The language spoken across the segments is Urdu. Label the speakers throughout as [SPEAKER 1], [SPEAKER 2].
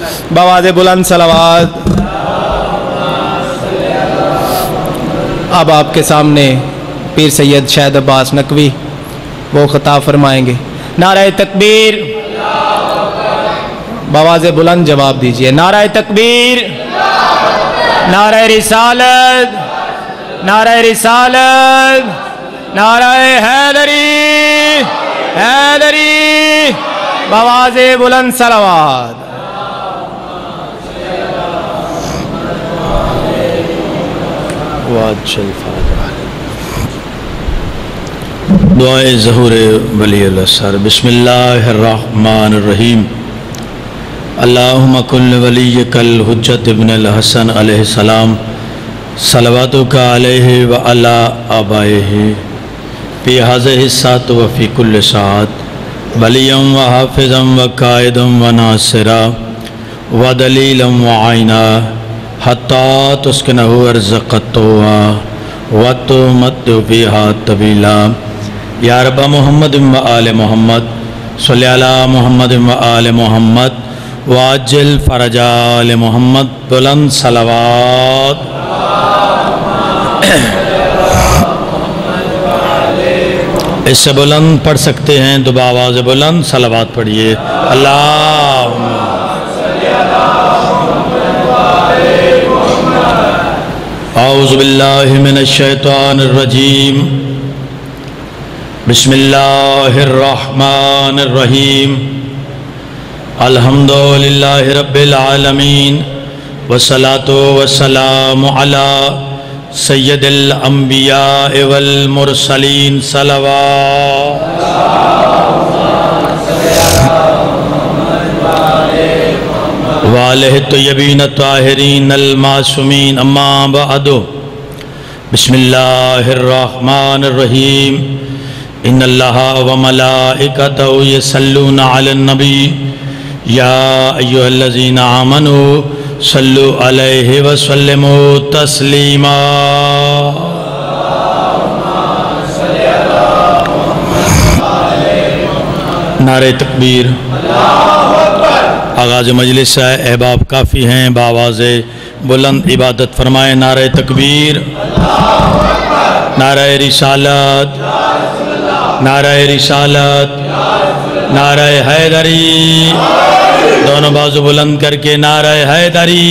[SPEAKER 1] बआवाज़ बुलंद सलावत। अब आपके सामने पीर सैयद शहद अब्बास नकवी वो खिताब फरमाएंगे। नारा तकबीर, बआवाज़ बुलंद जवाब दीजिए। नारा तकबीर, नारा रिसालत, नारा रिसालत, नारा हैदरी, हैदरी, बआवाज़ बुलंद सलावत।
[SPEAKER 2] दुआए ज़हूर वलीउल असर। बिस्मिल्लाहिर्रहमानिर्रहीम। अल्लाहुम्मा कुल्ल वलिय्यकल हुज्जत इब्नुल हसन अलैहिस्सलाम सलवातुका अलैहि व अला आबाइहि फी हाज़िहि साअत व फी कुल्लि साअत वलिय्यन व हाफ़िज़न व काइदन व नासिरा व दलीलन व आइना हत्ता तुस्किनहु अर्ज़क़तुहा व तुमत्तु बिहा तबीला। या रब मुहम्मद व आल मुहम्मद सल्लि अला मुहम्मद व आल मुहम्मद वाजिल फरजा आल मुहम्मद। बुलंद सलावत। इससे बुलंद पढ़ सकते हैं तो बावाज़ बुलंद सलावत पढ़िए। अल्लाहुम्मा औज़ु बिल्लाहि मिनश शैतानिर रजीम। बिस्मिल्लाहिर्रहमानिर्रहीम। अल्हम्दुलिल्लाहि रब्बिल आलमीन वस्सलातु वस्सलामु अला सय्यदिल अंबिया वल मुरसलीन सलवात। वालिहि तय्यबीन ताहिरीन अल मासूमीन। अम्मा बअदु। बिस्मिल्लाहिर्रहमानिर्रहीम। इन्नल्लाहा व मलाइकतहु यसल्लूना अलन नबी या अय्युहल्लज़ीना आमनू सल्लु अलैहि व सल्लिमू तस्लीमा। नारे तकबीर। आगाज़ मजलिस है। अहबाब काफ़ी हैं, बावाज़ बुलंद इबादत फरमाएँ। नारे तकबीर, नारे रिसालत, नारे रिसालत, नारे हैदरी। दोनों बाजू बुलंद करके नारे हैदरी।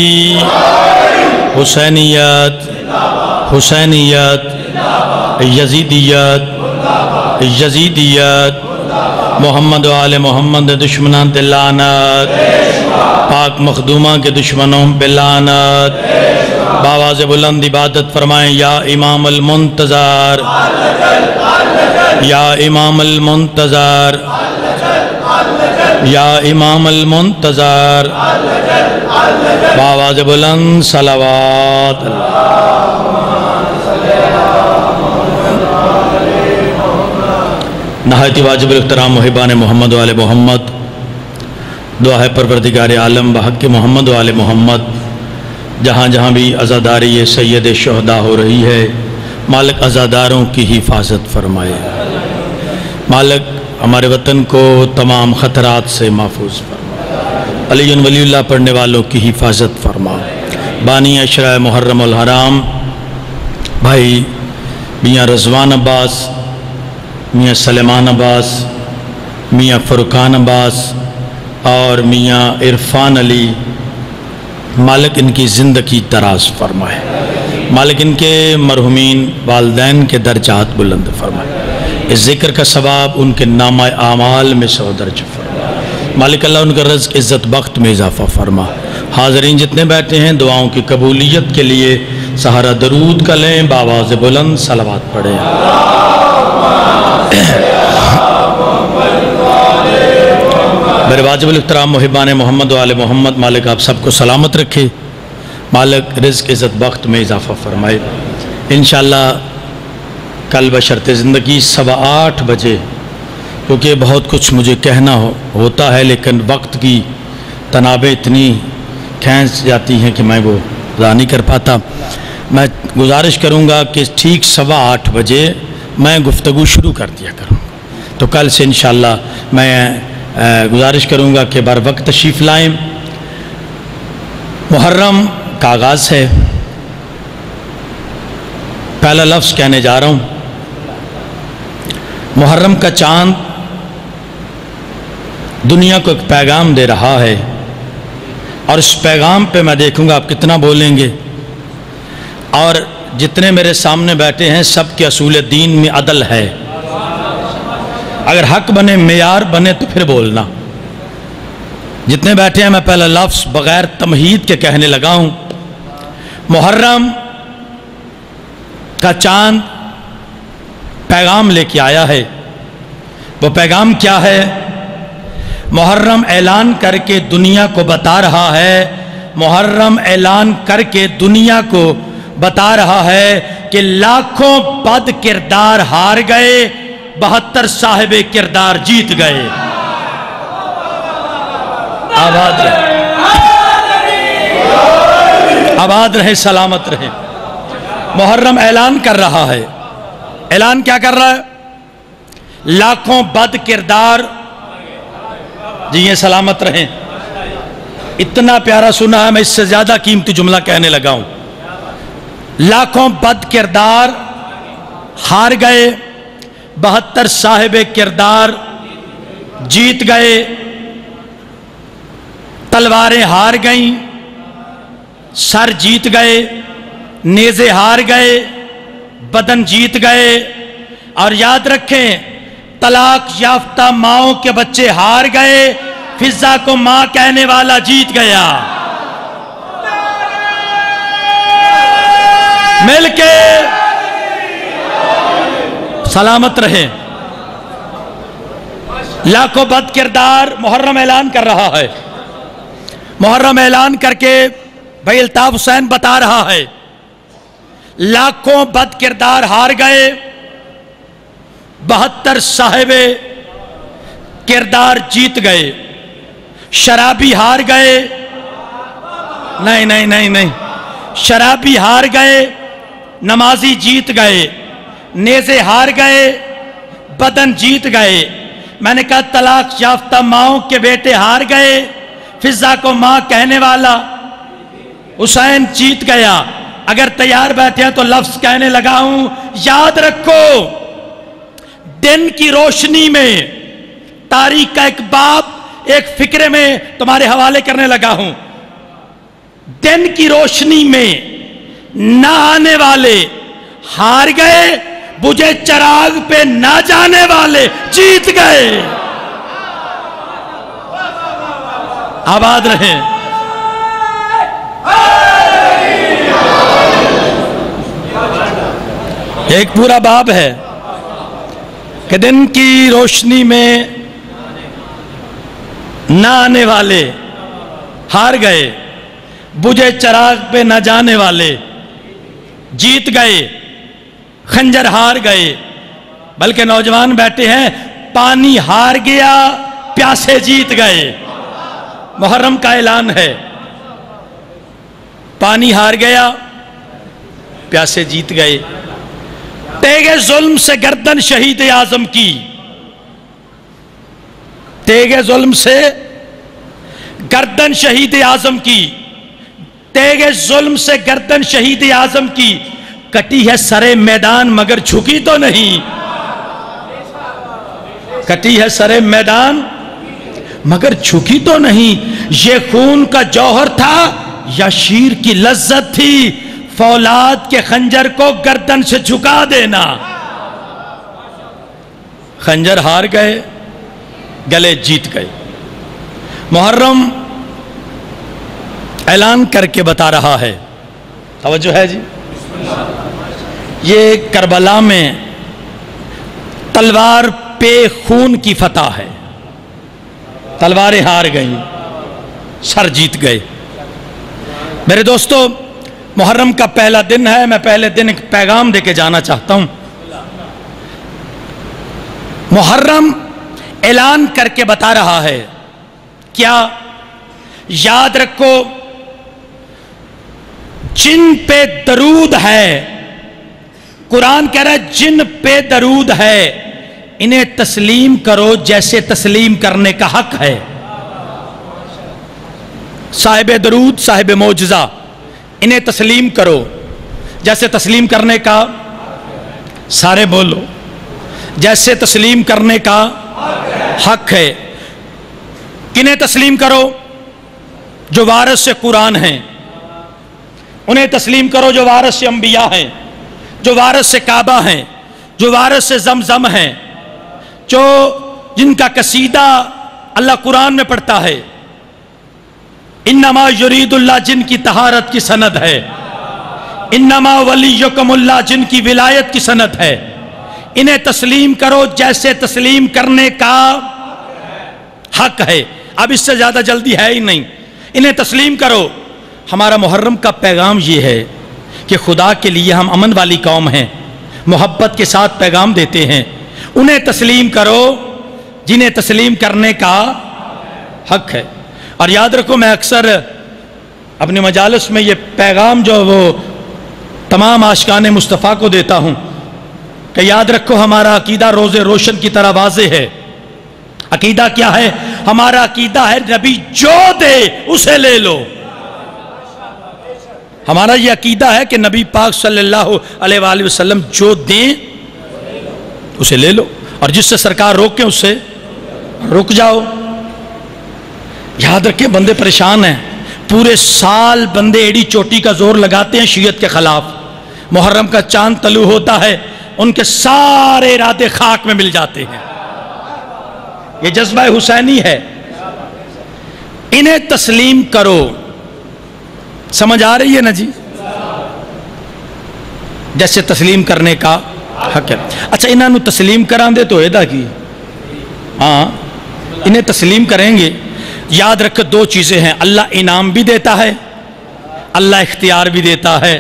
[SPEAKER 2] हुसैनियत, हुसैनियत, यजीदियत, यजीदियत। मोहम्मद व आले मोहम्मद दुश्मनान पे लानत। पाक मखदूमा के दुश्मनों पे लानत। बावाज़ बुलंद इबादत फरमाएँ। या इमाम अल मुंतज़र, या इमाम अल मुंतज़र, या इमाम अल मुंतज़र। बावाज़ बुलंद सलावत। नहायत वाजिब इख्तराम मुहिबान मोहम्मद वाले मोहम्मद। दुआ है परवरदिगार आलम बहक़ मोहम्मद वाले मोहम्मद, जहाँ जहाँ भी अज़ादारी सैयद शुहदा हो रही है, मालिक अज़ादारों की हिफाजत फरमाए। मालिक हमारे वतन को तमाम ख़तरात से महफूज फरमाए। अली वलीउल्लाह पढ़ने वालों की हिफाजत फरमा। बानी अशरा मुहर्रमुल हराम भाई मियाँ रज़वान अब्बास, मियाँ सलेमान अब्बास, मियाँ फ़ुरक़ान अब्बास और मियाँ इरफ़ान अली, मालिक इनकी ज़िंदगी दराज फरमाए। मालिक इनके मरहुमीन वालदैन के दर्जात बुलंद फरमाए। इस ज़िक्र का सवाब उनके नामा आमाल में सौदर्ज फरमा। मालिक अल्लाह उनका रज़्क़ इज़्ज़त बख्त में इजाफ़ा फरमा। हाज़रीन जितने बैठे हैं दुआओं की कबूलियत के लिए सहारा दरूद का लें, बावाज़ बुलंद सलावत पढ़ें। मेरे वाजिबुल इख्तराम मुहिबान मोहम्मद वाले मोहम्मद, मालिक आप सबको सलामत रखे। मालिक रिज़्क़ इज़्ज़त बख्त में इजाफ़ा फरमाए। इंशाअल्लाह कल बशर्ते ज़िंदगी 8:15 बजे, क्योंकि बहुत कुछ मुझे कहना होता है लेकिन वक्त की तनाबें इतनी खींच जाती हैं कि मैं वो अदा नहीं कर पाता। मैं गुजारिश करूँगा कि ठीक 8:15 बजे मैं गुफ्तगू शुरू कर दिया करूँ। तो कल से इंशाअल्लाह मैं गुजारिश करूँगा कि बर वक्त तशरीफ़ लाएँ। محرم کا آغاز ہے. پہلا لفظ کہنے جا رہا ہوں. محرم کا چاند دنیا کو ایک پیغام دے رہا ہے، اور اس پیغام پہ میں دیکھوں گا آپ کتنا بولیں گے. اور جتنے میرے سامنے بیٹھے ہیں سب کے اصول دین میں عدل ہے. اگر حق بنے، معیار بنے تو پھر بولنا. جتنے بیٹھے ہیں میں پہلا لفظ بغیر تمہید کے کہنے لگا ہوں. محرم کا چاند پیغام لے کے آیا ہے. وہ پیغام کیا ہے؟ محرم اعلان کر کے دنیا کو بتا رہا ہے، محرم اعلان کر کے دنیا کو بتا رہا ہے کہ لاکھوں بد کردار ہار گئے، 72 صاحب کردار جیت گئے. آباد رہے، آباد رہے، سلامت رہے. محرم اعلان کر رہا ہے. اعلان کیا کر رہا ہے؟ لاکھوں بد کردار جی یہ سلامت رہیں. اتنا پیارا سنا ہے، میں اس سے زیادہ قیمتی جملہ کہنے لگا ہوں. لاکھوں بد کردار ہار گئے، 72 صاحب کردار جیت گئے. تلواریں ہار گئیں، سر جیت گئے، نیزے ہار گئے، بدن جیت گئے. اور یاد رکھیں، طلاق یافتہ ماؤں کے بچے ہار گئے، فضا کو ماں کہنے والا جیت گیا. مل کے سلامت رہیں. لاکھوں بد کردار محرم اعلان کر رہا ہے. محرم اعلان کر کے بھائی الطاف حسین بتا رہا ہے لاکھوں بد کردار ہار گئے، 72 صاحب کردار جیت گئے. شرابی ہار گئے، نہیں نہیں نہیں نہیں، شرابی ہار گئے، نمازی جیت گئے. نیزے ہار گئے، بدن جیت گئے. میں نے کہا طلاق یافتہ ماؤں کے بیٹے ہار گئے، فضا کو ماں کہنے والا حسین جیت گیا. اگر تیار بیٹھے ہیں تو لفظ کہنے لگا ہوں. یاد رکھو، دن کی روشنی میں تاریخ کا ایک باب ایک فکرے میں تمہارے حوالے کرنے لگا ہوں. دن کی روشنی میں نہ آنے والے ہار گئے، بجھے چراغ پہ نہ جانے والے جیت گئے. آباد رہیں. ایک پورا باب ہے کہ دن کی روشنی میں نہ آنے والے ہار گئے، بجھے چراغ پہ نہ جانے والے جیت گئے. خنجر ہار گئے. بلکہ نوجوان بیٹھے ہیں، پانی ہار گیا، پیاسے جیت گئے. محرم کا اعلان ہے، پانی ہار گیا، پیاسے جیت گئے. تیغ ظلم سے گردن شہید اعظم کی، تیغ ظلم سے گردن شہید اعظم کی، تیغ ظلم سے گردن شہید اعظم کی. کٹی ہے سرے میدان مگر جھکی تو نہیں، کٹی ہے سرے میدان مگر جھکی تو نہیں. یہ خون کا جوہر تھا یا شیر کی لذت تھی، فولاد کے خنجر کو گردن سے جھکا دینا. خنجر ہار گئے، گلے جیت گئے. محرم اعلان کر کے بتا رہا ہے، توجہ ہے جی، یہ کربلا میں تلوار پہ خون کی فتح ہے. تلواریں ہار گئیں، سر جیت گئے. میرے دوستو، محرم کا پہلا دن ہے. میں پہلے دن ایک پیغام دے کے جانا چاہتا ہوں. محرم اعلان کر کے بتا رہا ہے کیا؟ یاد رکھو، جن پہ درود ہے، قرآن کہہ رہا ہے جن پہ درود ہے انہیں تسلیم کرو جیسے تسلیم کرنے کا حق ہے. صاحب درود، صاحب معجزہ، انہیں تسلیم کرو جیسے تسلیم کرنے کا، سارے بولو، جیسے تسلیم کرنے کا حق ہے۔ کنہیں تسلیم کرو؟ جو وارث سے قرآن ہیں، انہیں تسلیم کرو جو وارث سے انبیاء ہیں، جو وارث سے کعبہ ہیں، جو وارث سے زمزم ہیں، جو جن کا قصیدہ اللہ قرآن میں پڑھتا ہے، انما یرید اللہ، جن کی طہارت کی سند ہے، انما ولیکم اللہ، جن کی ولایت کی سند ہے، انہیں تسلیم کرو جیسے تسلیم کرنے کا حق ہے۔ اب اس سے زیادہ جلدی ہے ہی نہیں، انہیں تسلیم کرو۔ ہمارا محرم کا پیغام یہ ہے کہ خدا کے لیے ہم امن والی قوم ہیں، محبت کے ساتھ پیغام دیتے ہیں۔ انہیں تسلیم کرو جنہیں تسلیم کرنے کا حق ہے۔ اور یاد رکھو، میں اکثر اپنے مجالس میں یہ پیغام جو وہ تمام عاشقان مصطفیٰ کو دیتا ہوں کہ یاد رکھو، ہمارا عقیدہ روز روشن کی طرح واضح ہے۔ عقیدہ کیا ہے؟ ہمارا عقیدہ ہے نبی جو دے اسے لے لو۔ ہمارا یہ عقیدہ ہے کہ نبی پاک صلی اللہ علیہ وآلہ وسلم جو دیں اسے لے لو، اور جس سے سرکار روکیں اس سے رک جاؤ۔ یاد رکھیں، بندے پریشان ہیں، پورے سال بندے ایڑی چوٹی کا زور لگاتے ہیں شیعت کے خلاف، محرم کا چاند طلوع ہوتا ہے ان کے سارے ارادے خاک میں مل جاتے ہیں۔ یہ جذبہ حسینی ہے۔ انہیں تسلیم کرو، سمجھ آ رہی ہے نا جی؟ جیسے تسلیم کرنے کا حق ہے۔ اچھا، انہوں تسلیم کران دے تو ایدہ کی، ہاں انہیں تسلیم کریں گے۔ یاد رکھ، دو چیزیں ہیں، اللہ انعام بھی دیتا ہے، اللہ اختیار بھی دیتا ہے۔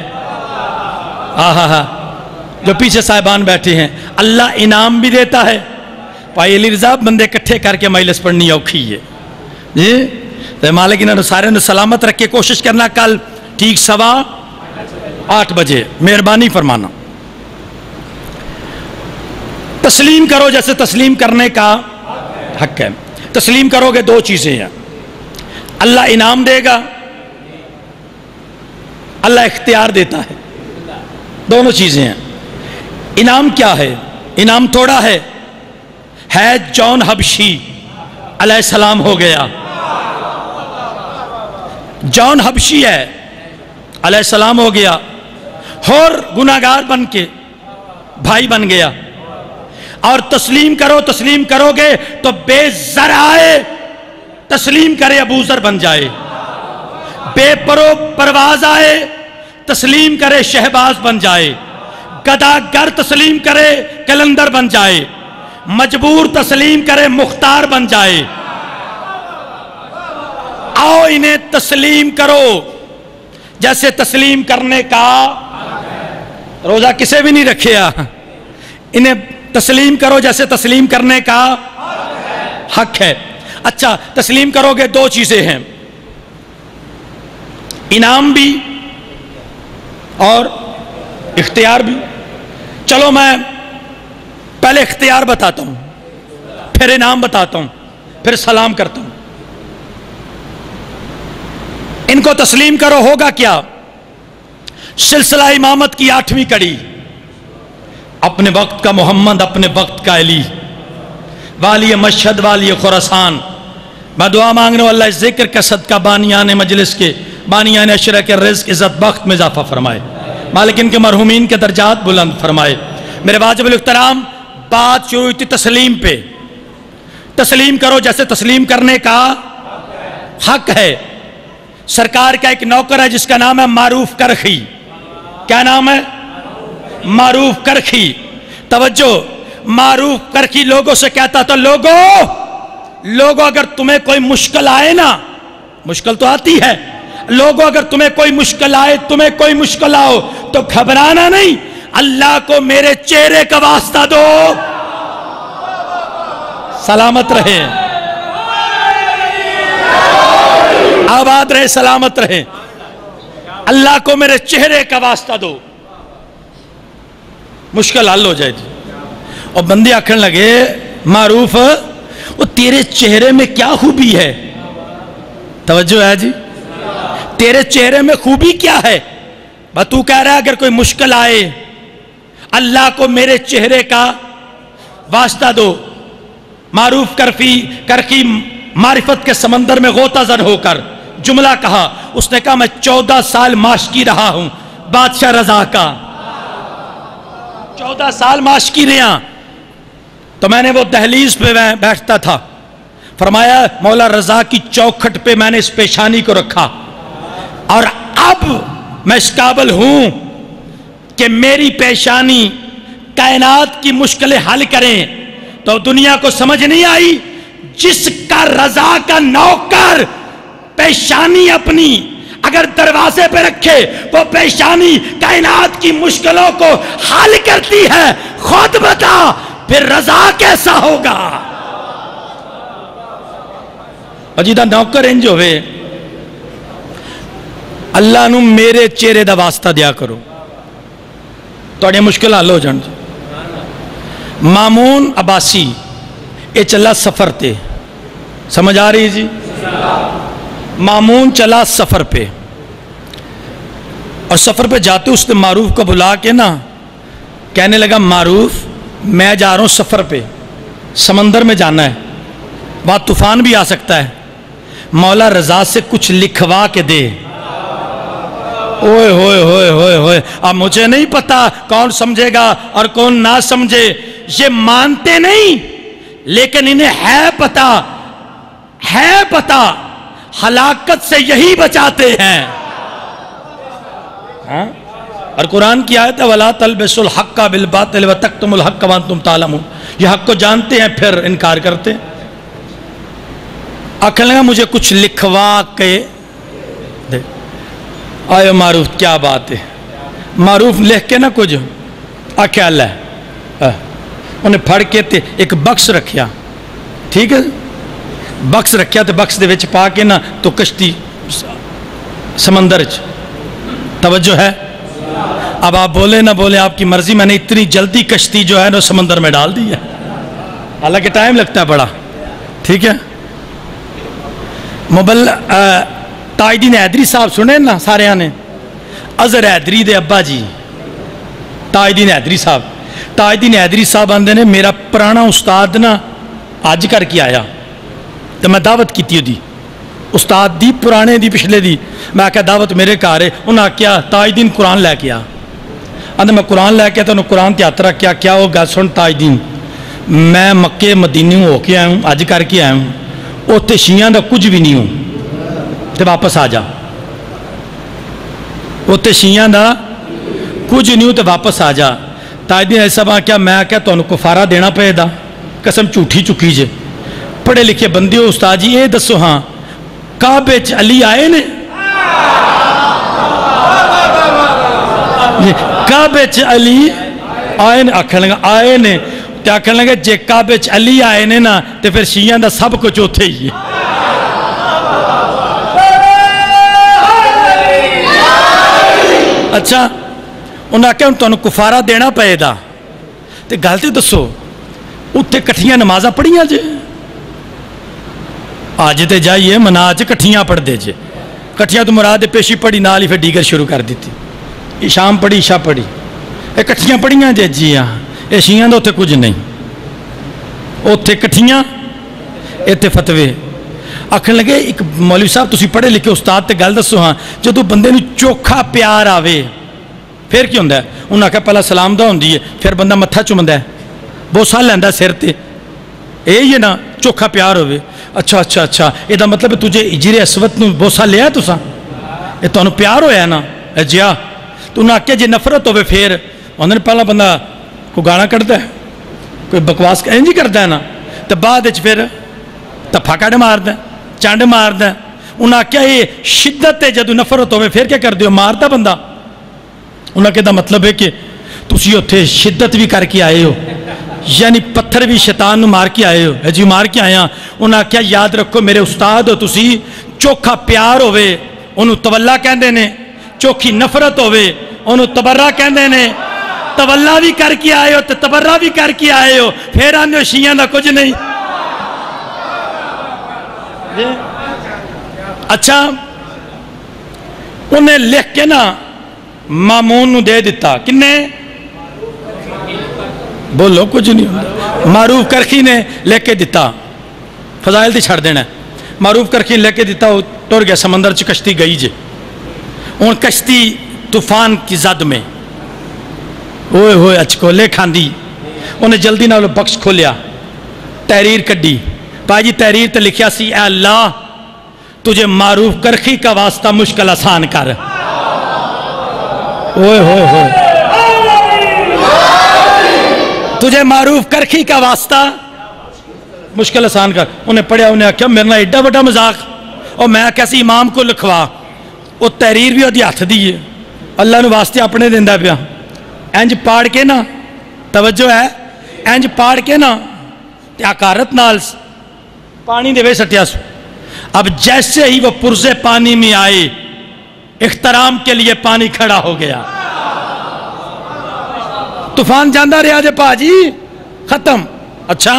[SPEAKER 2] جو پیچھے صاحبان بیٹھے ہیں، اللہ انعام بھی دیتا ہے۔ بھائی علی رضا، بندے کٹھے کر کے مجلس پڑھنی اوکھی ہے جی، تو مالک انہوں نے سارے نے سلامت رکھ کے کوشش کرنا، کل ٹھیک 8:15 بجے مہربانی فرمانا۔ تسلیم کرو جیسے تسلیم کرنے کا حق ہے۔ تسلیم کرو گے دو چیزیں ہیں، اللہ انعام دے گا، اللہ اختیار دیتا ہے، دونوں چیزیں ہیں۔ انعام کیا ہے؟ انعام تھوڑا ہے جون حبشی علیہ السلام ہو گیا، جون حبشی ہے علیہ السلام ہو گیا، اور گناہگار بن کے بھائی بن گیا۔ اور تسلیم کرو، تسلیم کرو گے تو بے ذرائع تسلیم کرے ابو ذر بن جائے، بے پرواز آئے تسلیم کرے شہباز بن جائے، گداگر تسلیم کرے کلندر بن جائے، مجبور تسلیم کرے مختار بن جائے۔ آؤ انہیں تسلیم کرو جیسے تسلیم کرنے کا، روزہ کسے بھی نہیں رکھیا، انہیں تسلیم کرو جیسے تسلیم کرنے کا حق ہے۔ اچھا، تسلیم کرو گے دو چیزیں ہیں، انعام بھی اور اختیار بھی۔ چلو میں پہلے اختیار بتاتا ہوں، پھر انعام بتاتا ہوں، پھر سلام کرتا ہوں۔ ان کو تسلیم کرو، ہوگا کیا؟ سلسلہ امامت کی 8ویں کڑی، اپنے وقت کا محمد، اپنے وقت کا علی، والی مشہد، والی خراسان۔ میں دعا مانگ رہا ہوں اللہ اس ذکر کا صدقہ بانیان مجلس کے، بانیان عشرہ کے رزق، عزت، بخت میں اضافہ فرمائے، مالک ان کے مرحومین کے درجات بلند فرمائے۔ میرے واجب الاحترام، بات شروع ہوئی تھی تسلیم پہ۔ تسلیم کرو جیسے تسلیم کرنے کا حق ہے۔ سرکار کا ایک نوکر ہے جس کا نام ہے معروف کرخی۔ کیا نام ہے؟ معروف کرخی۔ توجہ، معروف کرخی لوگوں سے کہتا تھا، لوگوں اگر تمہیں کوئی مشکل آئے نا، مشکل تو آتی ہے، لوگوں اگر تمہیں کوئی مشکل آئے، تمہیں کوئی مشکل آؤ تو گھبرانا نہیں، اللہ کو میرے چہرے کا واسطہ دو، سلامت رہے، آباد رہے، سلامت رہے، اللہ کو میرے چہرے کا واسطہ دو، مشکل حل ہو جائے گی۔ اور بندے آکھن لگے، معروف وہ تیرے چہرے میں کیا خوبی ہے؟ توجہ ہے جی؟ تیرے چہرے میں خوبی کیا ہے؟ بس تو کہہ رہا ہے اگر کوئی مشکل آئے اللہ کو میرے چہرے کا واسطہ دو. معروف کرخی معرفت کے سمندر میں غوطہ زن ہو کر جملہ کہا. اس نے کہا میں 14 سال ماشکی رہا ہوں بادشاہ رضا کا. 14 سال ماشکی رہا تو میں نے وہ دہلیز پہ بیٹھتا تھا. فرمایا مولا رضا کی چوکھٹ پہ میں نے اس پیشانی کو رکھا اور اب میں اس قابل ہوں کہ میری پیشانی کائنات کی مشکلیں حل کریں. تو دنیا کو سمجھ نہیں آئی جس کا رضا کا نوکر پیشانی اپنی اگر دروازے پہ رکھے وہ پیشانی کائنات کی مشکلوں کو حل کرتی ہے. خود بتا پھر رضا کیسا ہوگا؟ اجیدہ نوکر انج ہوئے اللہ نو میرے چہرے دا واسطہ دیا کرو تو مشکل حل ہو جان. مامون عباسی یہ چلا سفر تے, سمجھ آ رہی جی؟ مامون چلا سفر پہ اور سفر پہ جاتے اس نے معروف کو بلا کے نا کہنے لگا معروف میں جا رہا ہوں سفر پہ, سمندر میں جانا ہے, وہاں طوفان بھی آ سکتا ہے, مولا رضا سے کچھ لکھوا کے دے. اوئے ہوئے ہوئے ہوئے ہوئے, اب مجھے نہیں پتا کون سمجھے گا اور کون نہ سمجھے. یہ مانتے نہیں لیکن انہیں ہے پتا ہلاکت سے یہی بچاتے ہیں. اور قرآن کی آیت ہے وَلَا تَلْبِسُوا الْحَقَّ بِالْبَاطِلِ وَتَكْتُمُوا الْحَقَّ وَأَنْتُمْ تَعْلَمُونَ. یہ حق کو جانتے ہیں پھر انکار کرتے. آخر لگا مجھے کچھ لکھوا کے دے. آئے معروف کیا بات ہے. معروف لکھ کے نا کچھ آخیا اللہ انہیں پھڑ کے تے ایک بکس رکھیا, ٹھیک ہے بکس رکھیا تے بکس دے وچ پا کے نا تو کشتی سمندر چ. توجہ ہے؟ اب آپ بولے نہ بولے آپ کی مرضی, میں نے اتنی جلدی کشتی جو ہے نا سمندر میں ڈال دی ہے, حالانکہ ٹائم لگتا ہے بڑا, ٹھیک ہے. تاج الدین حیدری صاحب سنے نا سارے نے, اظہر حیدری دے ابا جی تاج الدین حیدری صاحب. تاج الدین حیدری صاحب آندے نے میرا پرانا استاد نا آج کر کے آیا تو میں دعوت کی دی استاد دی پرانے دی پچھلے دی. میں آکھا دعوت میرے گھر ہے. انہاں کیا تاج الدین قرآن لے کے آ. آندے میں قرآن لے کے تو انہوں قرآن تے ہاتھ رکھ کیا کیا وہ گل سن تاج الدین میں مکے مدینے ہو کے آیا ہوں, آج کر کے آیا ہوں, اوتے شیعہ دا کچھ بھی نہیں ہوں تے واپس آ جا. اوتے شیعہ دا کچھ نہیں ہوں تے واپس آ جا. تاج الدین صاحب آکھیا میں آکھیا تانوں کفارہ دینا پئے دا, قسم جھوٹھی چکی جے, پڑھے لکھے بندے ہو استاد جی یہ دسو ہاں کعبے چ علی آئے نے؟ کعبے چ علی آئے نے؟ آکھن لگا آئے نے تے آکھن لگا جے کعبے چ علی آئے نے نا تے پھر شیعہ دا سب کچھ اوتھے ہی ہے. اچھا انہاں آکھیا ہن تانوں کفارہ دینا پئے دا تے گل تے دسو اتنے کٹھیاں نمازاں پڑھیاں جے؟ آج تے جائیے منا چ کٹھیاں پڑھ دے جے. کٹھیاں تو مراد پیشی پڑھی نال ہی پھر دیگر شروع کر دیتی. شام پڑھی عشاء پڑھی یہ کٹھیاں پڑھیاں جے. جی ہاں یہ شیعہ دا اتنے کچھ نہیں, اتنے کٹھیاں اتنے فتوے. آخر لگے ایک مولوی صاحب تسی پڑھے لکھے استاد تے گل دسو ہاں جدو بندے نو چوکھا پیار آوے پھر کی ہوندہ ہے؟ انہاں آکھیا پہلا سلام دا ہوندی ہے پھر بندہ متھا چومدا ہے بوسا لیندا سر تے, یہ نا چوکھا پیار ہوئے. اچھا اچھا اچھا یہ دا مطلب تجھے اجرے اسود نو بوسا لیا تسا یہ تو انہوں پیار ہویا نا جیا. تو انہوں آکھیا جی نفرت ہوئے پھر انہوں نے پہلا بندہ کوئی گانا کرتا ہے کوئی بکواس انجی کرتا ہے نا تو بعد پھر تفا کڑ مارد ہے چانڈ مارد ہے. انہوں آکھیا یہ شدت ہے جدو نفرت ہوئے پھر کیا کر دیو مارتا بندہ. انہوں کہتا مطلب ہے کہ تسی اتھے شدت بھی کر کے آئے ہو یعنی پتھر بھی شیطان نو مار کے آئے ہو جی مار کے آیا. انہاں کیا یاد رکھو میرے استاد ہو تسی چوکھا پیار ہوئے انہوں تولا کہندے نے, چوکھی نفرت ہوئے انہوں تبرہ کہندے نے. تولا بھی کر کے آئے ہو تو تبرہ بھی کر کے آئے ہو پھر آنے ہو شیعہ دا کچھ نہیں. اچھا انہیں لکھ کے نا مامون نو دے دیتا. کنے؟ بولو کچھ نہیں ہوتا. معروف کرخی نے لکھ کے دیتا. فضائل تھی چھڑ دینا. معروف کرخی نے لکھ کے دیتا. وہ ٹر گیا سمندر چ کشتی گئی جے. ان کشتی طوفان کی زد میں ہوئے ہوئے اچکولے کھاندی. انہیں جلدی نہ بخش کھولیا. تحریر کڈی. پائی جی تحریر تے لکھیا سی اے اللہ تجھے معروف کرخی کا واسطہ مشکل آسان کر. اوئے ہوئے ہوئے تجھے معروف کرخی کا واسطہ مشکل آسان کر. انہیں پڑھیا. انہیں آکھیا میرے نال ایڈا بڑا مذاق. اور میں کیسی امام کو لکھوا. وہ تحریر بھی وہ ہاتھ دی ہے. اللہ نے واسطے اپنے دیندہ پیا. انج پاڑ کے نا توجہ ہے انج پاڑ کے نا حقارت نال پانی دے وے سٹیا سو. اب جیسے ہی وہ پرزے پانی میں آئے احترام کے لیے پانی کھڑا ہو گیا. طوفان جاندہ رہا جے پا جی ختم. اچھا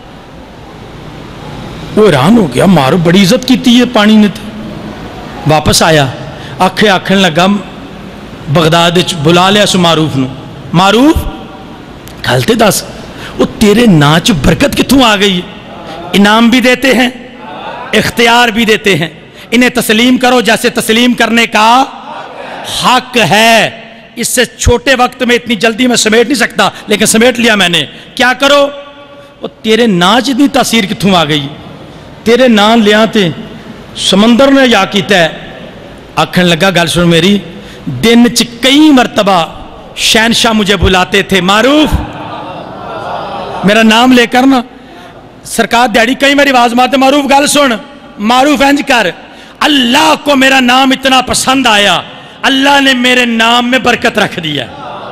[SPEAKER 2] وہ حیران ہو گیا. مارو بڑی عزت کیتی ہے پانی نے. واپس آیا آکھن لگا بغداد بلا لیا سو معروف نو. معروف گھلتے دس وہ تیرے ناچ برکت کتوں آ گئی. انعام بھی دیتے ہیں اختیار بھی دیتے ہیں. انہیں تسلیم کرو جیسے تسلیم کرنے کا حق ہے. اس سے چھوٹے وقت میں اتنی جلدی میں سمیٹ نہیں سکتا لیکن سمیٹ لیا میں نے. کیا کرو وہ تیرے ناچ اتنی تاثیر کتوں آ گئی. تیرے نام لیا تے سمندر نے یا کیتا ہے. آکھن لگا گل سن میری. دن چ کئی مرتبہ شہنشاہ مجھے بلاتے تھے معروف میرا نام لے کر نا. سرکار دیڑی کئی میری آواز مارتے معروف گل سن معروف انج کر. اللہ کو میرا نام اتنا پسند آیا اللہ نے میرے نام میں برکت رکھ دیا.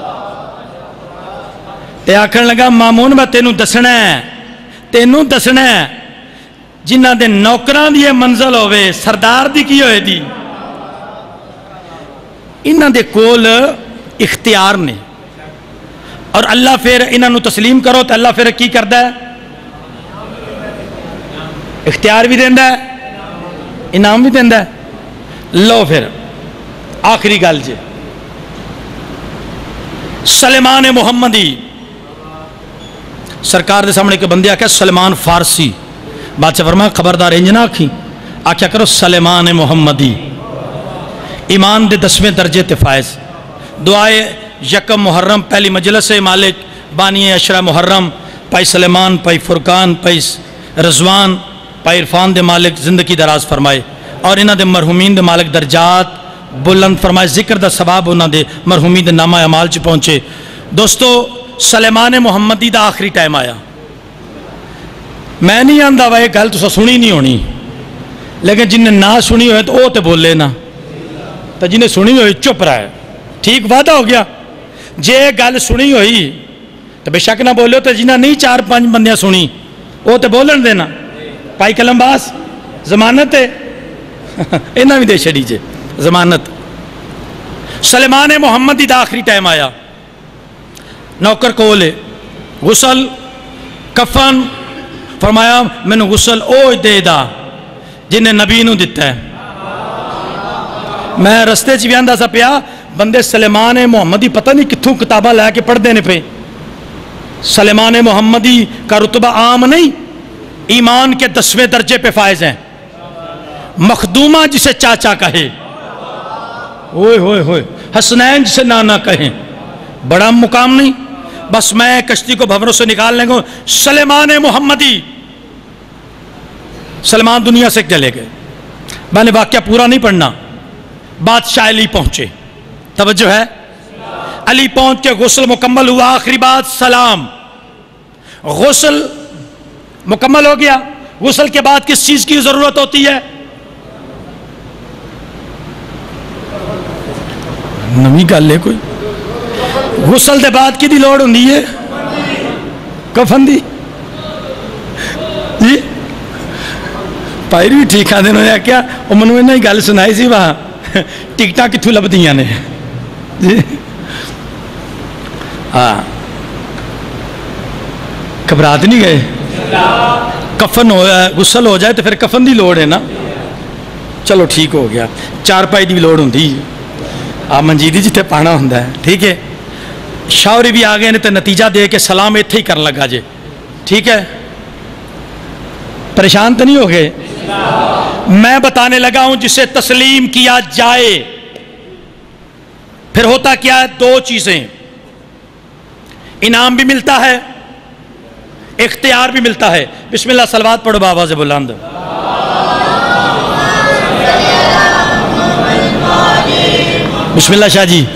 [SPEAKER 2] تے آکھن لگا مامون میں تینوں دسنا ہے جنہ دے نوکران دی منزل ہوئے سردار دی کی ہوئے دی. انہاں دے کول اختیار نے اور اللہ پھر انہاں نو تسلیم کرو تو اللہ پھر کی کردہ ہے اختیار بھی دیندہ ہے انعام بھی دیندہ ہے. لو پھر آخری گل جے سلیمان محمدی سرکار دے سامنے کے بندے آکھا سلیمان فارسی. بادشاہ فرمایا خبردار انج نہ آکھی آکھیا کرو سلیمان محمدی. ایمان دے 10ویں درجے تے فائز. دعائے یکم محرم پہلی مجلس مالک بانی عشرہ محرم پائی سلیمان پائی فرقان پائی رضوان پائی عرفان دے مالک زندگی دراز فرمائے اور انہاں دے مرحومین دے مالک درجات بلند فرمائے. ذکر دا ثواب انہاں دے مرحومین دے نامہ اعمال چ پہنچے. دوستو سلیمان محمدی دا آخری ٹائم آیا. میں نہیں آندا وہ گل تو سنی نہیں ہونی لیکن جن نے نہ سنی ہوئے تو وہ تو بولے نا تو جنہیں سنی ہوئی چپ رہا ہے. ٹھیک وعدہ ہو گیا. جے گل سنی ہوئی تو بے شک نہ بولو تو جنہیں نہیں 4-5 بندیاں سنی وہ تو بولن دینا. پائی کلم باس ضمانت ہے انہاں بھی دے چھڑی جے ضمانت. سلیمان محمدی دا آخری ٹائم آیا. نوکر کو لے غسل کفن فرمایا میں نے غسل اوج دے دا جنہیں نبی نو دیتا ہے. میں رستے چ بھی آندا سا پیا بندے سلیمان محمدی پتہ نہیں کتھوں کتاباں لے کے پڑھ دینے پہ. سلیمان محمدی کا رتبہ عام نہیں ایمان کے 10ویں درجے پہ فائز ہیں. مخدومہ جسے چاچا کہے ہوئے ہوئے ہوئے حسنین جسے نانا کہیں بڑا مقام نہیں. بس میں کشتی کو بھونوں سے نکال لیں گے. سلیمان محمدی سلمان دنیا سے چلے گئے. میں نے واقعہ پورا نہیں پڑھنا. بادشاہ علی پہنچے. توجہ ہے علی پہنچ کے غسل مکمل ہوا. آخری بات سلام. غسل مکمل ہو گیا. غسل کے بعد کس چیز کی ضرورت ہوتی ہے؟ نمی گل ہے کوئی. غسل دے بعد کی دی لوڑ ہوندی ہے کفن دی. جی پائر بھی ٹھیک آدھے انہوں نے کیا وہ منو انہیں گل سنائی سی وہاں ٹکٹاں کتھوں لبدیاں نے. جی ہاں گھبرات نہیں گئے. کفن ہو جائے غسل ہو جائے تو پھر کفن دی لوڑ ہے نا. چلو ٹھیک ہو گیا. 4 پائی دی لوڑ ہوندی. آپ منجیدی جتنے پانا ہوتا ہے، ٹھیک ہے. شاوری بھی آ گئے نے تو نتیجہ دے کے سلام اتنے ہی کر لگا جے، ٹھیک ہے. پریشان تو نہیں ہو گئے؟ میں بتانے لگا ہوں جسے تسلیم کیا جائے پھر ہوتا کیا ہے؟ دو چیزیں، انعام بھی ملتا ہے، اختیار بھی ملتا ہے. بسم اللہ صلوات پڑھو بابا سے بلند. بسم اللہ شاہ جی.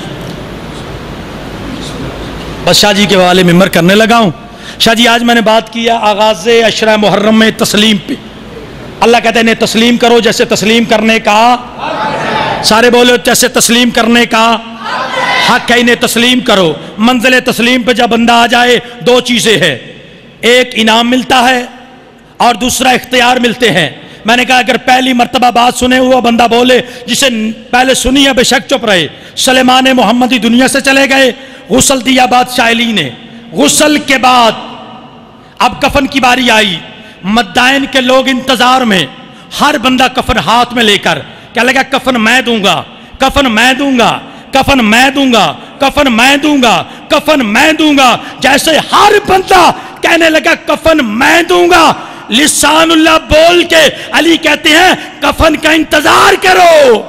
[SPEAKER 2] بس شاہ جی کے والے ممبر کرنے لگا ہوں. شاہ جی آج میں نے بات کیا آغاز عشرہ محرم میں تسلیم پہ. اللہ کہتے ہیں انہیں تسلیم کرو جیسے تسلیم کرنے کا، سارے بولے جیسے تسلیم کرنے کا حق ہے، انہیں تسلیم کرو. منزل تسلیم پہ جب بندہ آ جائے دو چیزیں ہیں، ایک انعام ملتا ہے اور دوسرا اختیار ملتے ہیں. میں نے کہا اگر پہلی مرتبہ بات سنے ہوا بندہ بولے، جسے پہلے سنی ہے بے شک چپ رہے. سلیمان محمدی دنیا سے چلے گئے، غسل دیا بادشاہ علی نے. غسل کے بعد اب کفن کی باری آئی. مدائن کے لوگ انتظار میں، ہر بندہ کفن ہاتھ میں لے کر کیا لگا کفن میں دوں گا، کفن میں دوں گا، کفن میں دوں گا، کفن میں دوں گا، کفن میں دوں گا. جیسے ہر بندہ کہنے لگا کفن میں دوں گا، لسان اللہ بول کے علی کہتے ہیں کفن کا انتظار کرو،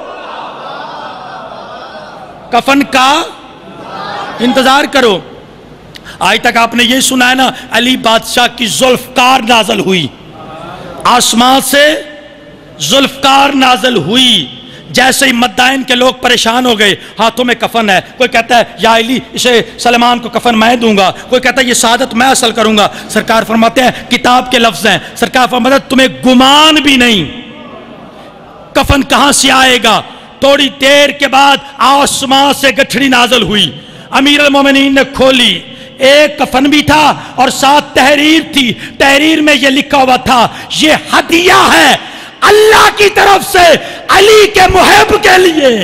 [SPEAKER 2] کفن کا انتظار کرو. آج تک آپ نے یہ سنا ہے نا علی بادشاہ کی ذوالفقار نازل ہوئی، آسمان سے ذوالفقار نازل ہوئی. جیسے ہی مدائن کے لوگ پریشان ہو گئے، ہاتھوں میں کفن ہے، کوئی کہتا ہے یا علی اسے سلمان کو کفن میں دوں گا، کوئی کہتا ہے یہ سعادت میں حاصل کروں گا. سرکار فرماتے ہیں کتاب کے لفظ ہیں، سرکار فرماتے ہیں تمہیں گمان بھی نہیں کفن کہاں سے آئے گا. تھوڑی دیر کے بعد آسمان سے گٹھڑی نازل ہوئی، امیر المومنین نے کھولی، ایک کفن بھی تھا اور ساتھ تحریر تھی. تحریر میں یہ لکھا ہوا تھا یہ ہدیہ ہے اللہ کی طرف سے علی کے محب کے لیے.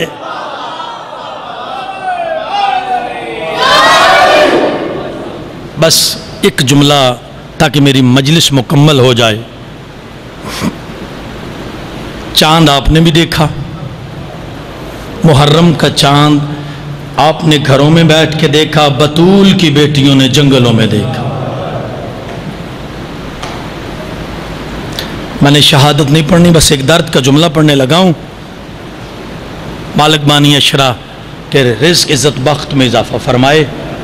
[SPEAKER 2] بس ایک جملہ تاکہ میری مجلس مکمل ہو جائے. چاند آپ نے بھی دیکھا، محرم کا چاند آپ نے گھروں میں بیٹھ کے دیکھا، بطول کی بیٹیوں نے جنگلوں میں دیکھا. میں نے شہادت نہیں پڑھنی، بس ایک درد کا جملہ پڑھنے لگا ہوں. مالک بانی اشرا کہ رزق عزت بخت میں اضافہ فرمائے.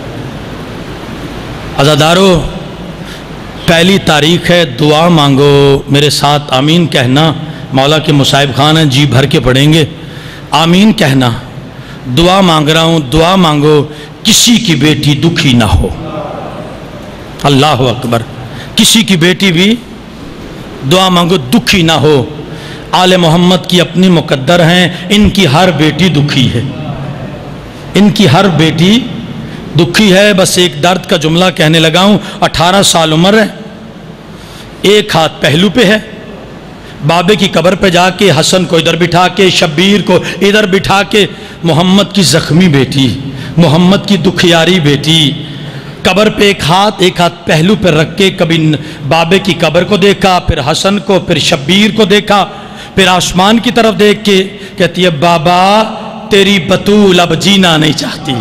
[SPEAKER 2] عزادارو پہلی تاریخ ہے، دعا مانگو، میرے ساتھ آمین کہنا. مولا کے مصائب خان ہیں، جی بھر کے پڑھیں گے، آمین کہنا. دعا مانگ رہا ہوں، دعا مانگو کسی کی بیٹی دکھی نہ ہو. اللہ اکبر. کسی کی بیٹی بھی دعا مانگو دکھی نہ ہو. آل محمد کی اپنی مقدر ہیں، ان کی ہر بیٹی دکھی ہے، ان کی ہر بیٹی دکھی ہے. بس ایک درد کا جملہ کہنے لگا ہوں. 18 سال عمر ہے، ایک ہاتھ پہلو پہ ہے. بابے کی قبر پہ جا کے حسن کو ادھر بٹھا کے، شبیر کو ادھر بٹھا کے، محمد کی زخمی بیٹی، محمد کی دکھیاری بیٹی، قبر پہ ایک ہاتھ پہلو پہ رکھ کے کبھی بابے کی قبر کو دیکھا، پھر حسن کو، پھر شبیر کو دیکھا، پھر آسمان کی طرف دیکھ کے کہتی ہے بابا تیری بطول اب جینا نہیں چاہتی.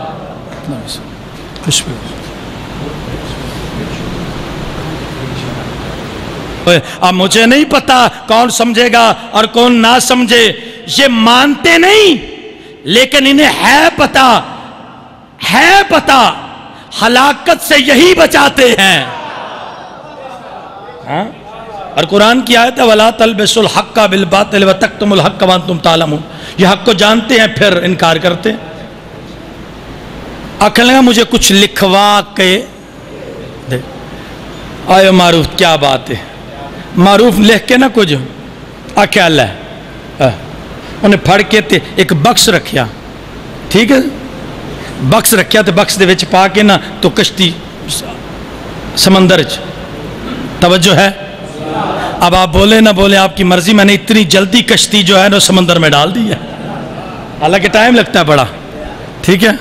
[SPEAKER 2] اب مجھے نہیں پتا کون سمجھے گا اور کون نہ سمجھے، یہ مانتے نہیں لیکن انہیں ہے پتا ہلاکت سے یہی بچاتے ہیں. اور قرآن کی آیت ہے وَلَا تَلْبِسُوا الْحَقَّ بِالْبَاطِلِ وَتَكْتُمُوا الْحَقَّ وَأَنْتُمْ تَعْلَمُونَ. یہ حق کو جانتے ہیں پھر انکار کرتے ہیں. آخر لگا مجھے کچھ لکھوا کے دے. آئے معروف کیا بات ہے، معروف لکھ کے نہ کچھ آکھے اللہ انہیں پھڑ کے ایک بکس رکھیا، ٹھیک ہے، بکس رکھیا تو بکس دے وچ پا کے نا تو کشتی سمندر توجہ ہے. اب آپ بولے نہ بولے آپ کی مرضی، میں نے اتنی جلدی کشتی جو ہے نا سمندر میں ڈال دی ہے، حالانکہ ٹائم لگتا ہے بڑا، ٹھیک ہے.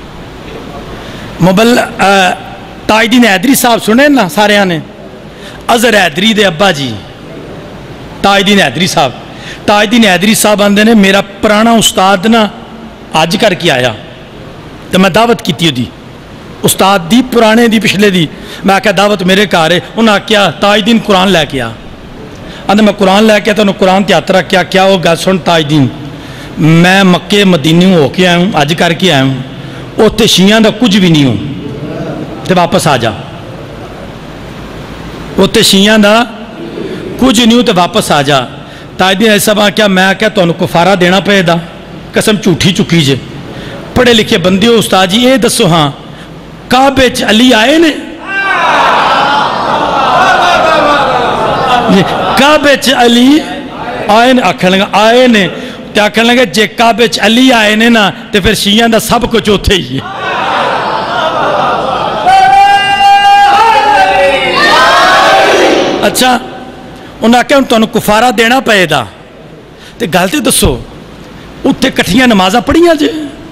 [SPEAKER 2] تاجدین حیدری صاحب سنے نا سارے نے، اظہر حیدری دے ابا جی تاجدین حیدری صاحب آندے نے میرا پرانا استاد نا اج کر کے آیا تو میں دعوت کی دی استاد دی پرانے دی پچھلے دی میں آخیا دعوت میرے گھر ہے انہیں آخیا تاج دین قرآن لے کے آ آدھے میں قرآن لے کے تو انہوں قرآن تے ہاتھ رکھ کیا وہ گل سن تاج دین میں مکے مدینے ہو کے آیا ہوں اج کر کے آیا ہوں اتنے شیعہ دا کچھ بھی نہیں ہوں تو واپس آ جا اتنے شیعہ دا کچھ نہیں ہوں تو واپس آ جا تاج دین ایسا کیا میں آخیا تمہیں کفارہ دینا پے دا قسم جھوٹھی چکی جے پڑھے لکھے بندے ہو استاد جی یہ دسو ہاں کعبے چ علی آئے نے کعبے چ علی آئے نے آخر لگا آئے نے تو آخر لگا جے کعبے چ علی آئے نے نا تو پھر شیعہ دا سب کچھ اتھے ہی ہے اچھا انہوں نے کہا تمہیں کفارہ دینا پے دا تو گل تو دسو اتنے کٹھیاں نمازاں پڑھیاں جے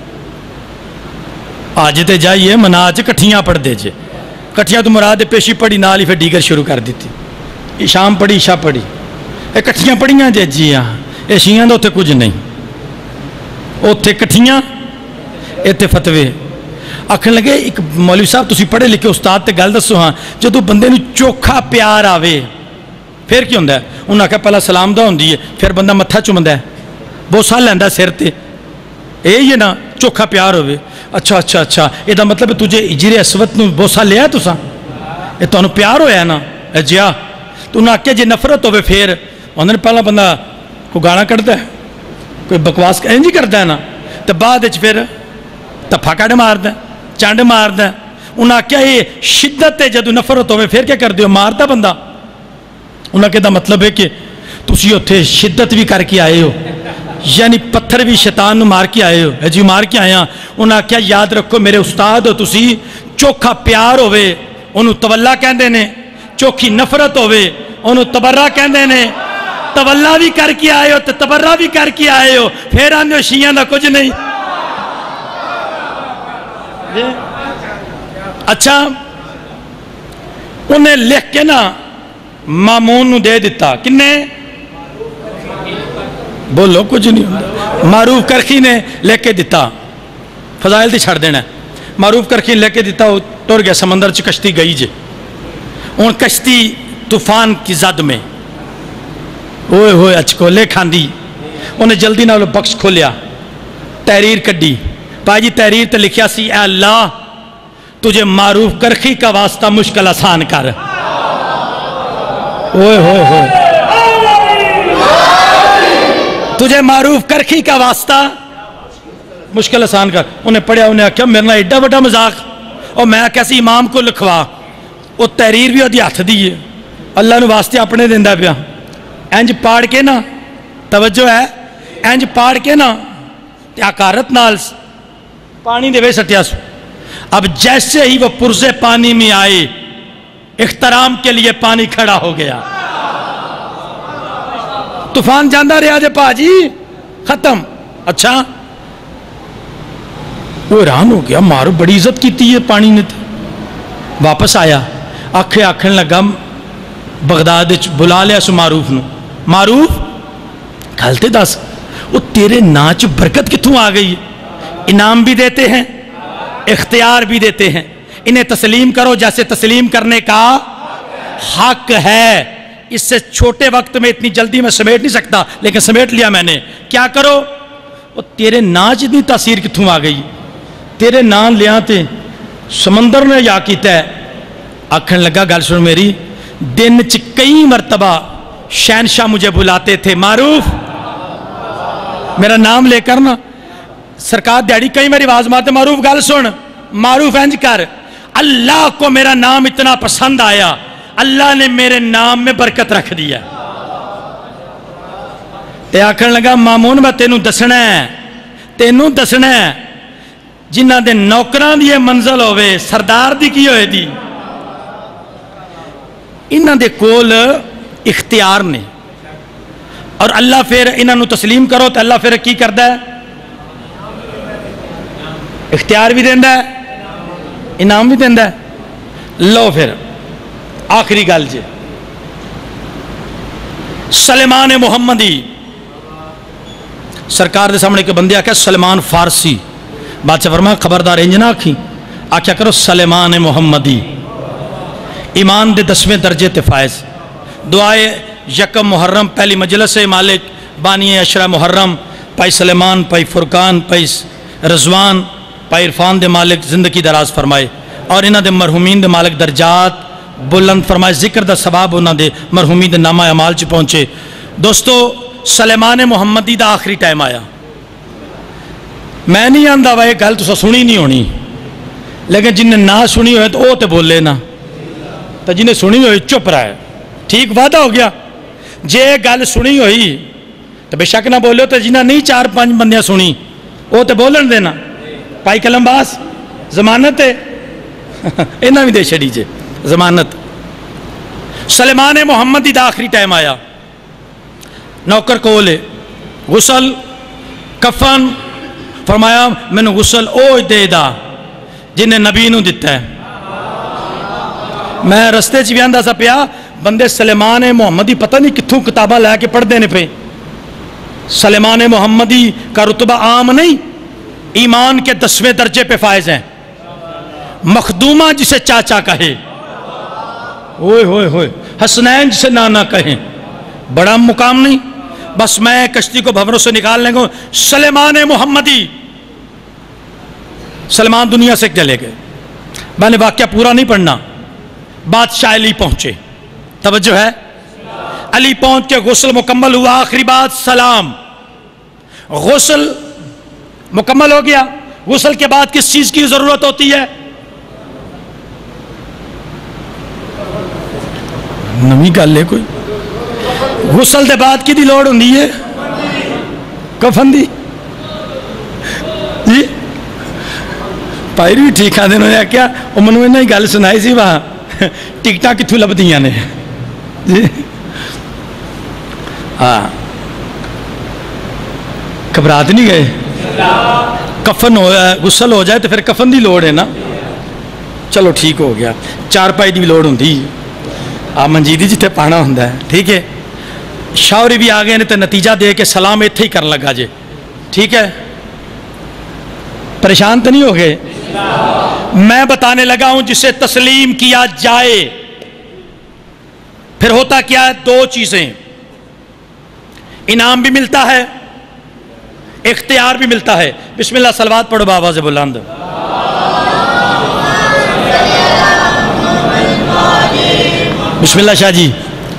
[SPEAKER 2] آج تے جائیے مناج کٹھیاں پڑھ دے جے کٹھیاں تو مراد پیشی پڑھی نال ہی پھر دیگر شروع کر دیتی شام پڑھی عشاء پڑھی یہ کٹھیاں پڑھیاں جے جی ہاں یہ شیعہ دا اتنے کچھ نہیں اتنے کٹھیاں اتنے فتوے آخر لگے ایک مولوی صاحب تسی پڑھے لکھے استاد تے گل دسو ہاں جدو بندے نو چوکھا پیار آوے پھر کی ہوندہ ہے انہوں نے کہا پہلا سلام دا ہوندی ہے پھر بندہ متھا چومدا ہے بوسا لیندہ سر تے یہ نا چوکھا پیار ہوئے اچھا اچھا اچھا یہ دا مطلب تجھے اجیر اسود نو بوسا لیا تو سا یہ تو انہوں پیار ہویا ہے نا جیا تو انہوں نے کہا جی نفرت ہوئے پھر انہوں نے پہلا بندہ کو گانا کرتا ہے کوئی بکواس انجی کرتا ہے نا تو بعد اچھ پھر تفا کڑ مار دا چانڈ مار دا انہوں نے کہا یہ شدت ہے جدو نفرت ہوئے پھر کیا کر دیو مارتا بندہ انہوں نے کہا مطلب ہے کہ تسی اتھے شدت بھی کر کے آئے ہو یعنی پتھر بھی شیطان نو مار کے آئے ہو جی مار کے آیا انہوں نے کیا یاد رکھو میرے استاد ہو تسی چوکھا پیار ہوئے انہوں تولا کہندے نے چوکھی نفرت ہوئے انہوں تبرہ کہندے نے تولا بھی کر کے آئے ہو تو تبرہ بھی کر کے آئے ہو پھر آنے ہو شیعہ دا کچھ نہیں اچھا انہیں لکھ کے نا مامون نو دے دیتا کنے بولو کچھ نہیں ہوتا معروف کرخی نے لے کے دیتا فضائل تھی چھڑ دینا معروف کرخی نے لے کے دیتا وہ ٹور گیا سمندر چ کشتی گئی جے ان کشتی طوفان کی زد میں ہوئے ہوئے اچکولے کھاندی انہیں جلدی نہ بخش کھولیا تحریر کڈی پائی جی تحریر تے لکھیا سی اے اللہ تجھے معروف کرخی کا واسطہ مشکل آسان کر ہوئے ہوئے ہوئے تجھے معروف کرخی کا واسطہ مشکل آسان کر انہیں پڑھیا انہیں کیا میرنا ایڈا بڑا مذاق اور میں کیسی امام کو لکھوا وہ تحریر بھی ہوتی ہاتھ دیئے اللہ نے واسطے اپنے دیندہ پیا انج پاڑ کے نا توجہ ہے انج پاڑ کے نا اکارت نال پانی دے وے سٹیا سو اب جیسے ہی وہ پرزے پانی میں آئے احترام کے لیے پانی کھڑا ہو گیا طوفان جاندہ رہا جے پاجی ختم اچھا وہ حیران ہو گیا مارو بڑی عزت کیتی ہے پانی نے تھے واپس آیا آکھن لگا بغداد بلا لیا سو معروف نو معروف کھلتے دس وہ تیرے ناچ برکت کتوں آ گئی انعام بھی دیتے ہیں اختیار بھی دیتے ہیں انہیں تسلیم کرو جیسے تسلیم کرنے کا حق ہے اس سے چھوٹے وقت میں اتنی جلدی میں سمیٹ نہیں سکتا لیکن سمیٹ لیا میں نے کیا کرو وہ تیرے ناچ اتنی تاثیر کتوں آ گئی تیرے نام لیا تے سمندر نے یا کیتا ہے آکھن لگا گل سن میری دن چ کئی مرتبہ شہنشاہ مجھے بلاتے تھے معروف میرا نام لے کر نا سرکار دیڑی کئی میری آواز مارتے معروف گل سن معروف انج کر اللہ کو میرا نام اتنا پسند آیا اللہ نے میرے نام میں برکت رکھ دیا تے آکھن لگا مامون میں تینوں دسنا ہے جنہ دے نوکران دی منزل ہوئے سردار دی کی ہوئے دی انہ دے کول اختیار نے اور اللہ پھر انہوں تسلیم کرو تو اللہ پھر کی کردہ ہے اختیار بھی دیندہ ہے انعام بھی دیندہ ہے لو پھر آخری گل جے سلیمان محمدی सरकार के सामने एक बंदे आख्या सलमान फारसी, बादशाह फरमाया खबरदार इंज ना आखी, आख्या करो सलेमान मुहम्मदी, ईमान दे 10वें दर्जे ते फायज। दुआए यकम मुहर्रम पहली मजलिस मालिक बानी अशरा मुहर्रम पाई सलेमान पाई फुरकान पाई रजवान पाई इरफान दे मालिक जिंदगी दराज फरमाए और इन्हां दे मरहूमीन दे मालिक दर्जात बुलंद फरमाए, जिक्र दा सवाब उन्हां दे मरहूमीन दे नामा अमाल च पहुंचे। दोस्तों सलेमान मुहम्मदी दा आखिरी टाइम आया। मैं नहीं आंदा वा गल तुसा सुनी नहीं होनी, लेकिन जिन्हें ना सुनी हो तो वो तो बोले ना, तो जिन्हें सुनी हुई चुप रहा है। ठीक वादा हो गया। जे गल सुनी हुई तो बेशक ना बोलो, तो जिन्हें नहीं 4-5 बंदियां सुनी वो तो बोलन देना। भाई कलमबास जमानत है इन्हें भी दे छड़ी जे जमानत। सलेमान मुहम्मदी दा आखिरी टाइम आया। नौकर कोल गुसल कफन फरमाया मैनू गुसल ओ दे दा जिन्हें नबी नू दिता है। मैं रस्ते च भी आंदा सा पिया, बंदे सलेमान मुहम्मदी पता नहीं कितों किताबा लैके पढ़ते ने पे। सलेमान मुहम्मदी का रुतबा आम नहीं, ईमान के 10वें दर्जे पे फायज हैं। मखदूमा जिसे चाचा कहे, ओए होए होए, हसनैन जिसे नाना कहें, बड़ा मुकाम नहीं। बस मैं कश्ती को भंवरों से निकाल लेंगे। सलेमान मुहम्मदी, सलमान दुनिया से चले गए। मैंने वाक्य पूरा नहीं पढ़ना। बादशाह अली पहुंचे, तवज्जो है, अली पहुंच के गुस्ल मुकम्मल हुआ। आखिरी बात सलाम, गुस्ल मुकम्मल हो गया। गुस्ल के बाद किस चीज की जरूरत होती है? नवी गल है कोई? गुस्ल के बाद की लोड़ होंदी है? कफन दी जी। भाई भी ठीक आते उन्होंने आख्या वो मैनू इन्हें ही गल सुनाई सी वहाँ टिकटा कितों लभदियां ने जी। हाँ घबरात नहीं गए। कफन हो गुस्ल हो जाए तो फिर कफन की लोड़ है ना। चलो ठीक हो गया। चारपाई की भी लोड़ होंगी, आ मंजीदी जिथे पाना होंदा है। ठीक है, शाहरी भी आ गए ने तो नतीजा दे के सलाम इत्थे ही कर लगा जे। ठीक है, परेशान तो नहीं हो गए? मैं बताने लगा हूं जिसे तस्लीम किया जाए फिर होता क्या है? 2 चीजें, इनाम भी मिलता है, इख्तियार भी मिलता है। बिस्मिल्लाह सलवात पढ़ो बाबा से बुलंद। बिस्मिल्लाह शाह जी।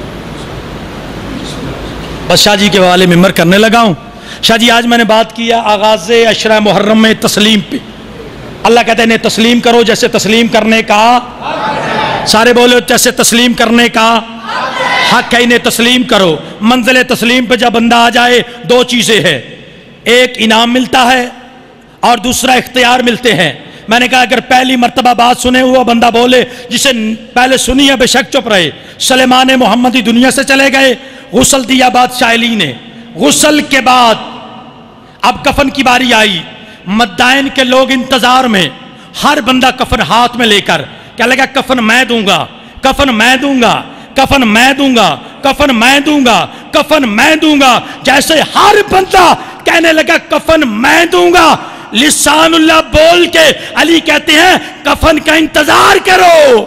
[SPEAKER 2] बस शाह जी के वाले मिम्बर करने लगा हूं। शाह जी आज मैंने बात किया आगाज़ अशरा मुहर्रम में तस्लीम पे। अल्लाह कहते हैं इन्हें तस्लीम करो जैसे तस्लीम करने का, सारे बोलो जैसे तस्लीम करने का हक है, इन्हें तस्लीम करो। मंजिल तस्लीम पे जब बंदा आ जाए 2 चीज़ें हैं, एक इनाम मिलता है और दूसरा इख्तियार मिलते हैं। मैंने कहा अगर पहली मर्तबा बात सुने हुआ बंदा बोले, जिसे पहले सुनी है बेशक चुप रहे। सलेमान मुहम्मदी दुनिया से चले गए, गुस्ल दिया बादशाह अली ने। गुस्ल के बाद अब कफन की बारी आई। मद्दाइन के लोग इंतजार में, हर बंदा कफन हाथ में लेकर क्या लगा कफन मैं दूंगा, कफन मैं दूंगा, कफन मैं दूंगा, कफन मैं दूंगा, कफन मैं दूंगा। जैसे हर बंदा कहने लगा कफन मैं दूंगा, लिसानुल्लाह बोल के अली कहते हैं कफन का इंतजार करो।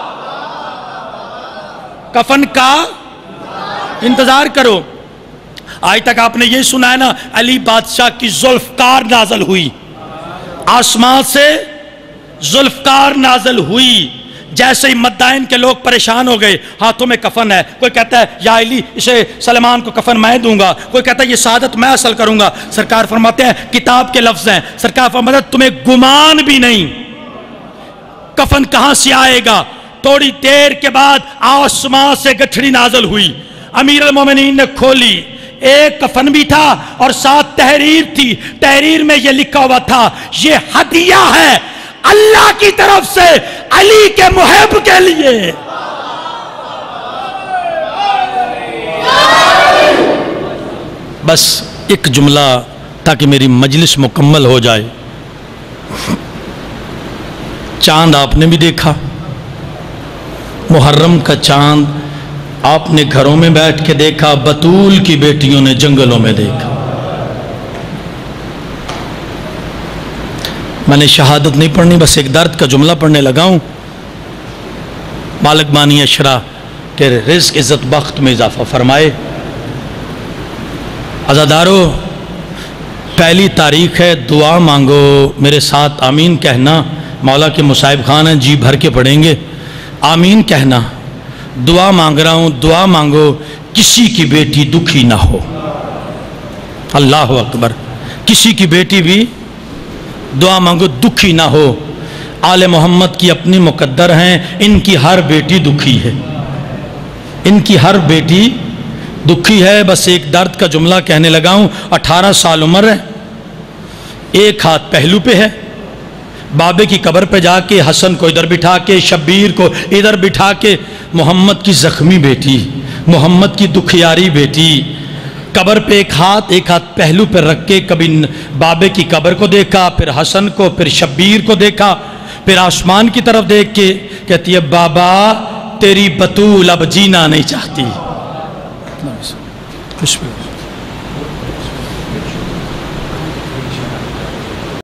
[SPEAKER 2] कफन का इंतजार करो। आज तक आपने ये सुना है ना, अली बादशाह की जुल्फकार नाजल हुई, आसमान से जुल्फकार नाजल हुई। जैसे ही मद्दाइन के लोग परेशान हो गए, हाथों में कफन है, कोई कहता है या अली इसे सलमान को कफन मैं दूंगा, कोई कहता है ये सादत मैं हासिल करूंगा। सरकार फरमाते हैं किताब के लफ्ज हैं, सरकार फरमाते हैं तुम्हें गुमान भी नहीं कफन कहां से आएगा। थोड़ी देर के बाद आसमान से गठड़ी नाजल हुई, अमीर अल मोमिनीन ने खोली, एक कफन भी था और साथ तहरीर थी। तहरीर में यह लिखा हुआ था ये हदिया है अल्लाह की तरफ से अली के मुहब के लिए। बस एक जुमला ताकि मेरी मजलिस मुकम्मल हो जाए। चांद आपने भी देखा, मुहर्रम का चांद आपने घरों में बैठ के देखा, बतूल की बेटियों ने जंगलों में देखा। میں نے شہادت نہیں پڑھنی، بس ایک درد کا جملہ پڑھنے لگا ہوں۔ مالک بانی اشرا کہ رزق عزت بخت میں اضافہ فرمائے۔ عزادارو، پہلی تاریخ ہے، دعا مانگو، میرے ساتھ آمین کہنا۔ مولا کے مصائب خان ہیں، جی بھر کے پڑھیں گے، آمین کہنا۔ دعا مانگ رہا ہوں، دعا مانگو کسی کی بیٹی دکھی نہ ہو۔ اللہ اکبر، کسی کی بیٹی بھی دعا مانگو دکھی نہ ہو۔ آل محمد کی اپنی مقدر ہیں، ان کی ہر بیٹی دکھی ہے، ان کی ہر بیٹی دکھی ہے۔ بس ایک درد کا جملہ کہنے لگا ہوں۔ 18 سال عمر ہے، ایک ہاتھ پہلو پہ ہے، بابے کی قبر پہ جا کے حسن کو ادھر بٹھا کے، شبیر کو ادھر بٹھا کے، محمد کی زخمی بیٹی، محمد کی دکھیاری بیٹی، قبر پہ ایک ہاتھ پہلو پہ رکھ کے، کبھی بابے کی قبر کو دیکھا، پھر حسن کو، پھر شبیر کو دیکھا، پھر آسمان کی طرف دیکھ کے کہتی ہے بابا تیری بطول اب جینا نہیں چاہتی۔